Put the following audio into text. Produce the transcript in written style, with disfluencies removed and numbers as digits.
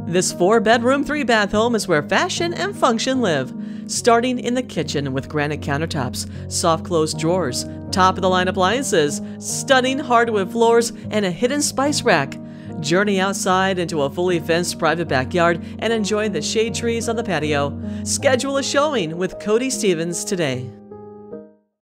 This 4-bedroom, 3-bath home is where fashion and function live. Starting in the kitchen with granite countertops, soft close drawers, top-of-the-line appliances, stunning hardwood floors, and a hidden spice rack. Journey outside into a fully fenced private backyard and enjoy the shade trees on the patio. Schedule a showing with CoDee Stevens today.